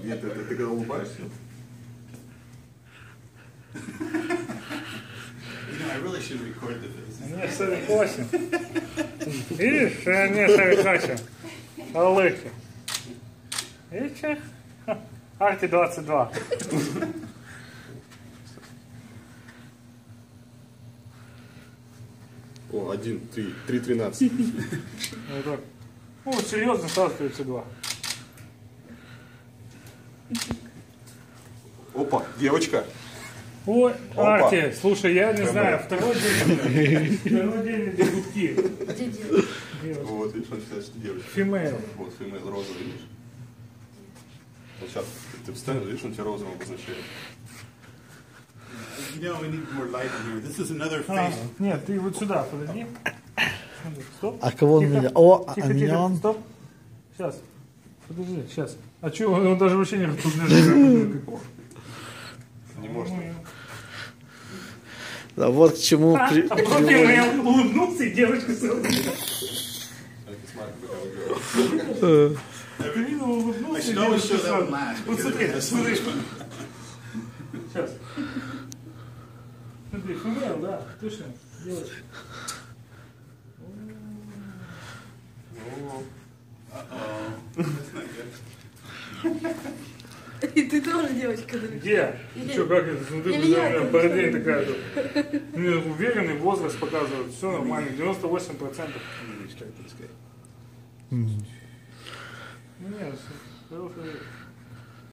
Нет, это ты когда улыбаешься? Не 48. Видишь, не 48. Олыхи. Видишь? Арти 22. О, 1, 3, 3, 13. Ну, серьезно, сразу 32. Опа, девочка. Ой, Опа. Арти, слушай, я не знаю, второй день эти гудки. Где девочка? Вот, видишь, он считает, что девочка. Фимейл. Вот, фимейл розовый, видишь? Вот сейчас ты встанешь, видишь, он тебя розовым обозначает. You know, we need more light in here. This is another face. Нет, ты вот сюда подойди. Стоп. А кого он Тихо. меня? О, а Тихо, меня тихо, он? стоп. Сейчас. Подожди, сейчас. А что, он даже вообще не распознаешь. Не может. Да, вот к чему А потом я улыбнулся, и девочка сразу. Ты видел, улыбнулся, и девочка сразу. Вот смотри, смотри. Сейчас. Смотри, фэмэл, да, точно, девочка. И ты тоже девочка, да? Где? Что, как это? Смотри, Или я бородень такая тут. Уверенный возраст показывает, все нормально, 98%. Ну нет, хорошая вещь.